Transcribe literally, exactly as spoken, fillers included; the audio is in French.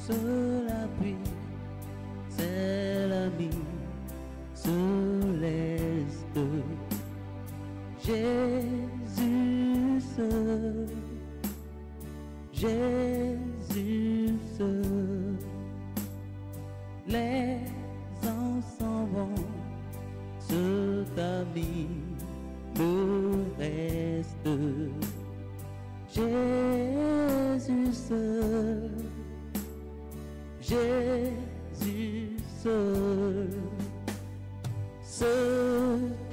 sous la pluie, c'est l'ami céleste. Jésus seul, Jésus seul. Les ans s'en vont, ce ami le reste. Jésus seul, Jésus seul, seul.